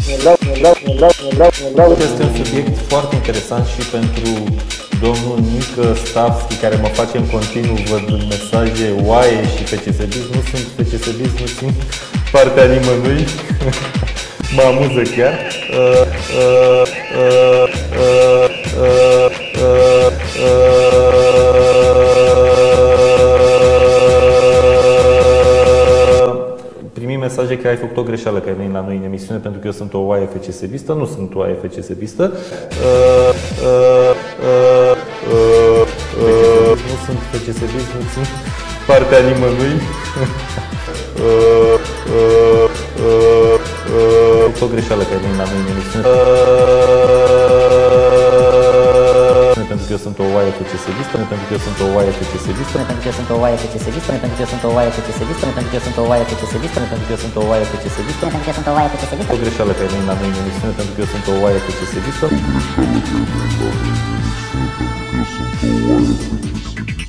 Este un subiect foarte interesant și pentru domnul Nică Stavski, care mă face în continuu, văd mesaje oaie și FCSB. Nu sunt FCSB, nu țin partea nimănui. Mă amuză chiar. Primim mesaje că ai făcut o greșeală, că ai venit la noi în emisiune pentru că eu sunt o oaie FCSB-istă. Nu sunt o oaie FCSB-istă. Nu sunt FCSB, nu sunt partea nimănui. O greșeală că ai venit la noi în emisiune pentru că eu sunt o oaie FCSB-istă, pentru că eu sunt o oaie FCSB-istă, pentru că eu sunt o oaie FCSB-istă, pentru că eu sunt o oaie FCSB-istă, pentru că eu sunt o oaie FCSB-istă, pentru că eu sunt o oaie FCSB-istă, pentru că eu sunt o oaie FCSB-istă. O greșeală că ai venit la noi în emisiune pentru că eu sunt o oaie FCSB-istă.